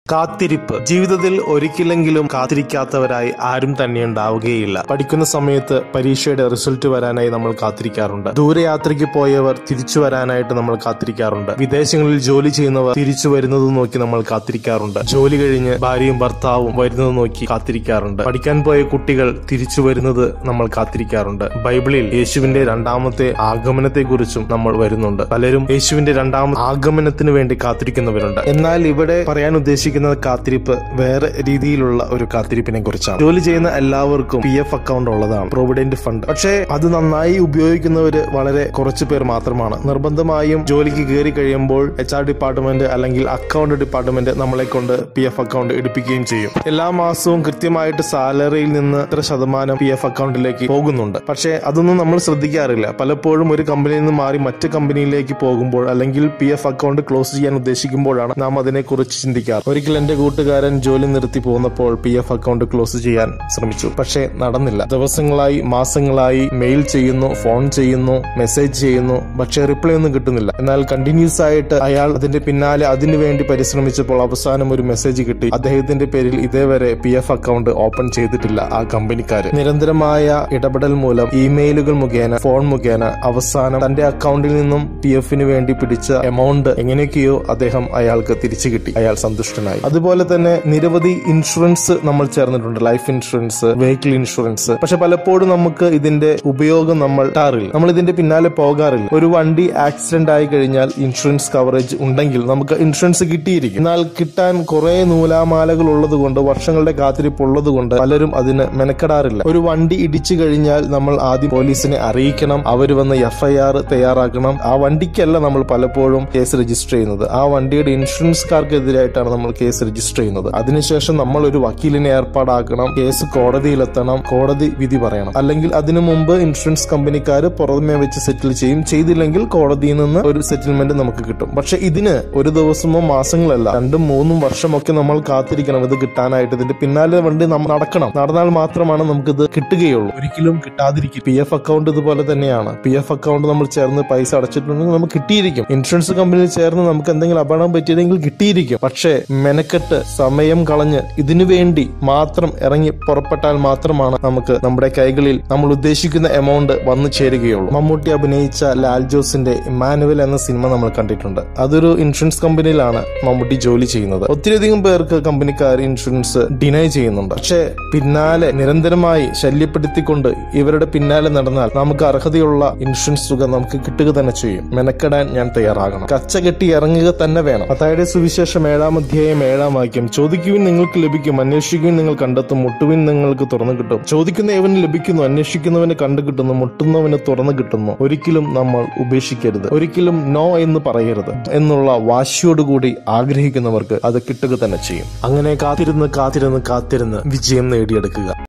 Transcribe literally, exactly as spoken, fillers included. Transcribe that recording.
കാത്തിരിപ്പ് ജീവിതത്തിൽ ഒരിക്കലെങ്കിലും കാത്തിരിക്കാത്തവരായി ആരും തന്നെ ഉണ്ടാവുകയില്ല. പഠിക്കുന്ന സമയത്ത് പരീക്ഷയുടെ റിസൾട്ട് വരാനായി നമ്മൾ കാത്തിരിക്കാറുണ്ട്. ദൂരയാത്രയ്ക്ക് പോയവർ തിരിച്ചു വരാനായിട്ട് നമ്മൾ കാത്തിരിക്കാറുണ്ട്. വിദേശങ്ങളിൽ ജോലി ചെയ്യുന്നവർ തിരിച്ചു വരുന്നത് നോക്കി നമ്മൾ കാത്തിരിക്കാറുണ്ട്. ജോലി കഴിഞ്ഞ് ഭാര്യയും ഭർത്താവും വരുന്നത് നോക്കി കാത്തിരിക്കാറുണ്ട്. പഠിക്കാൻ പോയ കുട്ടികൾ തിരിച്ചു വരുന്നത് നമ്മൾ കാത്തിരിക്കാറുണ്ട്. ബൈബിളിൽ യേശുവിന്റെ രണ്ടാമത്തെ ആഗമനത്തെ കുറിച്ചും നമ്മൾ വരുന്നുണ്ട്. പലരും യേശുവിന്റെ രണ്ടാമത്തെ ആഗമനത്തിന് വേണ്ടി കാത്തിരിക്കുന്നവരുണ്ട്. എന്നാൽ ഇവിടെ പറയാൻ ഉദ്ദേശിക്കുന്നത് കാത്തിരിപ്പ് വേറെ രീതിയിലുള്ള ഒരു കാത്തിരിപ്പിനെ കുറിച്ചാണ്. ജോലി ചെയ്യുന്ന എല്ലാവർക്കും പി എഫ് അക്കൗണ്ട് ഉള്ളതാണ്, പ്രൊവിഡന്റ് ഫണ്ട്. പക്ഷേ അത് നന്നായി ഉപയോഗിക്കുന്നവര് വളരെ കുറച്ചു പേർ മാത്രമാണ്. നിർബന്ധമായും ജോലിക്ക് കയറി കഴിയുമ്പോൾ എച്ച് ആർ ഡിപ്പാർട്ട്മെന്റ് അല്ലെങ്കിൽ അക്കൗണ്ട് ഡിപ്പാർട്ട്മെന്റ് നമ്മളെ കൊണ്ട് പി എഫ് അക്കൗണ്ട് എടുപ്പിക്കുകയും ചെയ്യും. എല്ലാ മാസവും കൃത്യമായിട്ട് സാലറിയിൽ നിന്ന് ഇത്ര ശതമാനം പി എഫ് അക്കൗണ്ടിലേക്ക് പോകുന്നുണ്ട്. പക്ഷേ അതൊന്നും നമ്മൾ ശ്രദ്ധിക്കാറില്ല. പലപ്പോഴും ഒരു കമ്പനിയിൽ നിന്ന് മാറി മറ്റു കമ്പനിയിലേക്ക് പോകുമ്പോൾ അല്ലെങ്കിൽ പി എഫ് അക്കൗണ്ട് ക്ലോസ് ചെയ്യാൻ ഉദ്ദേശിക്കുമ്പോഴാണ് നാം അതിനെ കുറിച്ച് ചിന്തിക്കാറ്. ഒരിക്കൽ എന്റെ കൂട്ടുകാരൻ ജോലി നിർത്തി പോകുന്നപ്പോൾ പി എഫ് അക്കൗണ്ട് ക്ലോസ് ചെയ്യാൻ ശ്രമിച്ചു. പക്ഷേ നടന്നില്ല. ദിവസങ്ങളായി മാസങ്ങളായി മെയിൽ ചെയ്യുന്നു, ഫോൺ ചെയ്യുന്നു, മെസ്സേജ് ചെയ്യുന്നു, പക്ഷേ റിപ്ലൈ ഒന്നും കിട്ടുന്നില്ല. എന്നാൽ കണ്ടിന്യൂസ് ആയിട്ട് അയാൾ അതിന്റെ പിന്നാലെ അതിനു വേണ്ടി പരിശ്രമിച്ചപ്പോൾ അവസാനം ഒരു മെസ്സേജ് കിട്ടി. അദ്ദേഹത്തിന്റെ പേരിൽ ഇതേവരെ പി എഫ് അക്കൗണ്ട് ഓപ്പൺ ചെയ്തിട്ടില്ല ആ കമ്പനിക്കാര്. നിരന്തരമായ ഇടപെടൽ മൂലം ഇമെയിലുകൾ മുഖേന, ഫോൺ മുഖേന അവസാനം തന്റെ അക്കൗണ്ടിൽ നിന്നും പി എഫിന് വേണ്ടി പിടിച്ച എമൗണ്ട് എങ്ങനെയൊക്കെയോ അദ്ദേഹം അയാൾക്ക് തിരിച്ചു കിട്ടി. അയാൾ സന്തുഷ്ടനായി. അതുപോലെ തന്നെ നിരവധി ഇൻഷുറൻസ് നമ്മൾ ചേർന്നിട്ടുണ്ട്. Life insurance, vehicle insurance. പക്ഷെ പലപ്പോഴും നമുക്ക് ഇതിന്റെ ഉപയോഗം നമ്മൾ ടാറില്ല. നമ്മൾ ഇതിന്റെ പിന്നാലെ പോകാറില്ല. ഒരു വണ്ടി ആക്സിഡന്റ് ആയി കഴിഞ്ഞാൽ ഇൻഷുറൻസ് കവറേജ് ഉണ്ടെങ്കിൽ നമുക്ക് ഇൻഷുറൻസ് കിട്ടിയിരിക്കും. എന്നാൽ കിട്ടാൻ കുറെ നൂലാമാലകൾ ഉള്ളത് കൊണ്ട്, വർഷങ്ങളുടെ കാത്തിരിപ്പ് ഉള്ളത് കൊണ്ട് പലരും അതിന് മെനക്കെടാറില്ല. ഒരു വണ്ടി ഇടിച്ചു കഴിഞ്ഞാൽ നമ്മൾ ആദ്യം പോലീസിനെ അറിയിക്കണം. അവർ വന്ന് എഫ് ഐ ആർ തയ്യാറാക്കണം. ആ വണ്ടിക്കല്ല നമ്മൾ പലപ്പോഴും കേസ് രജിസ്റ്റർ ചെയ്യുന്നത്. ആ വണ്ടിയുടെ ഇൻഷുറൻസുകാർക്കെതിരായിട്ടാണ് നമ്മൾ കേസ് രജിസ്റ്റർ ചെയ്യുന്നത്. അതിനുശേഷം നമ്മൾ ഒരു വക്കീലിനെ ഏർപ്പാടാക്കണം. കേസ് കോടതിയിലെത്തണം. കോടതി വിധി പറയണം. അല്ലെങ്കിൽ അതിനു മുമ്പ് ഇൻഷുറൻസ് കമ്പനിക്കാർ പുറമെ വെച്ച് സെറ്റിൽ ചെയ്യും. ചെയ്തില്ലെങ്കിൽ കോടതിയിൽ നിന്ന് ഒരു സെറ്റിൽമെന്റ് നമുക്ക് കിട്ടും. പക്ഷെ ഇതിന് ഒരു ദിവസമോ മാസങ്ങളല്ല, രണ്ടും മൂന്നും വർഷമൊക്കെ നമ്മൾ കാത്തിരിക്കണം ഇത് കിട്ടാനായിട്ട്. ഇതിന്റെ പിന്നാലെ വണ്ടി നമ്മൾ നടക്കണം. നടന്നാൽ മാത്രമാണ് നമുക്ക് ഇത് കിട്ടുകയുള്ളൂ. ഒരിക്കലും കിട്ടാതിരിക്കും. പി എഫ് അക്കൗണ്ട് ഇതുപോലെ തന്നെയാണ്. പി എഫ് അക്കൗണ്ട് നമ്മൾ ചേർന്ന് പൈസ അടച്ചിട്ടുണ്ടെങ്കിൽ നമുക്ക് കിട്ടിയിരിക്കും. ഇൻഷുറൻസ് കമ്പനിയിൽ ചേർന്ന് നമുക്ക് എന്തെങ്കിലും അപകടം പറ്റിയെങ്കിൽ കിട്ടിയിരിക്കും. പക്ഷേ മെനക്കെട്ട് സമയം കളഞ്ഞ് ഇതിനു വേണ്ടി മാത്രം ഇറങ്ങി പുറപ്പെട്ടാൽ മാത്രമാണ് നമുക്ക് നമ്മുടെ കൈകളിൽ നമ്മൾ ഉദ്ദേശിക്കുന്ന എമൗണ്ട് വന്നു ചേരുകയുള്ളൂ. മമ്മൂട്ടി അഭിനയിച്ച ലാൽ ജോസിന്റെ ഇമ്മാനുവൽ എന്ന സിനിമ നമ്മൾ കണ്ടിട്ടുണ്ട്. അതൊരു ഇൻഷുറൻസ് കമ്പനിയിലാണ് മമ്മൂട്ടി ജോലി ചെയ്യുന്നത്. ഒത്തിരിയധികം പേർക്ക് കമ്പനിക്കാർ ഇൻഷുറൻസ് ഡിനൈ ചെയ്യുന്നുണ്ട്. പക്ഷേ പിന്നാലെ നിരന്തരമായി ശല്യപ്പെടുത്തിക്കൊണ്ട് ഇവരുടെ പിന്നാലെ നടന്നാൽ നമുക്ക് അർഹതയുള്ള ഇൻഷുറൻസ് തുക നമുക്ക് കിട്ടുക തന്നെ ചെയ്യും. മെനക്കെടാൻ ഞാൻ തയ്യാറാകണം. കച്ച കെട്ടി ഇറങ്ങുക തന്നെ വേണം. മത്തായിയുടെ സുവിശേഷം ഏഴാം അധ്യായം ഏഴാം വാക്യം: ചോദിക്കുവിൻ നിങ്ങൾക്ക് ലഭിക്കും, അന്വേഷിക്കുവിൻ നിങ്ങൾ കണ്ടെത്തും, മുട്ടുവിൻ നിങ്ങൾക്ക് തുറന്നു കിട്ടും. ചോദിക്കുന്ന ഏവന് ലഭിക്കുന്നു, അന്വേഷിക്കുന്നവന് കണ്ടു കിട്ടുന്നു, മുട്ടുന്നവന് തുറന്നു കിട്ടുന്നു. ഒരിക്കലും നമ്മൾ ഉപേക്ഷിക്കരുത്. ഒരിക്കലും നോ എന്ന് പറയരുത് എന്നുള്ള വാശിയോടുകൂടി ആഗ്രഹിക്കുന്നവർക്ക് അത് കിട്ടുക തന്നെ ചെയ്യും. അങ്ങനെ കാത്തിരുന്ന് കാത്തിരുന്ന് കാത്തിരുന്ന് വിജയം നേടിയെടുക്കുക.